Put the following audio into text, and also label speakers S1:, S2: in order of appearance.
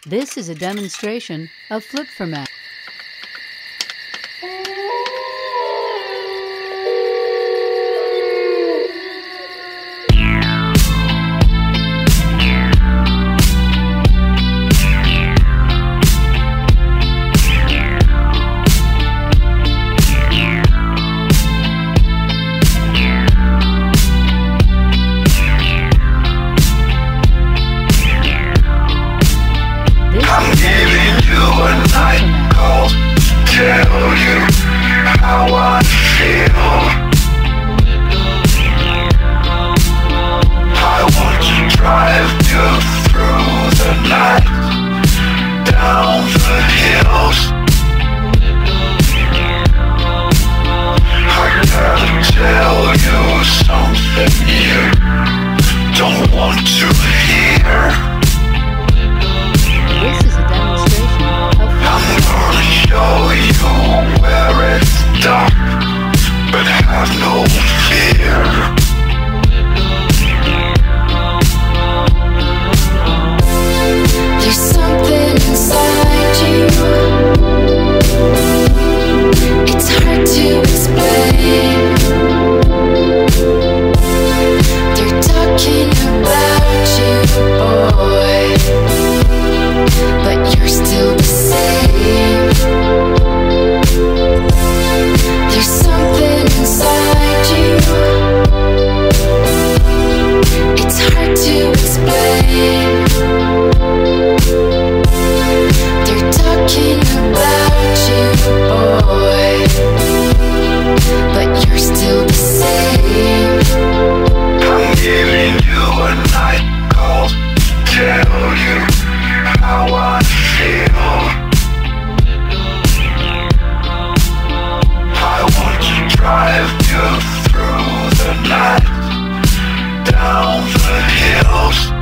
S1: This is a demonstration of Flip Format.
S2: Tell you how I feel. I want to drive you through the night, down the hills. I gotta tell you something you don't want to hear.
S1: This is a demonstration of
S2: I'm gonna show you where it's dark, but have no fear.
S3: There's something inside you. It's hard to explain. They're talking about you, boy, but you're still the same. There's something inside you. It's hard to explain. They're talking about you, boy, but you're still the same.
S2: I'm giving you a night call to tell you how I feel. I want to drive you through the night, down the hills.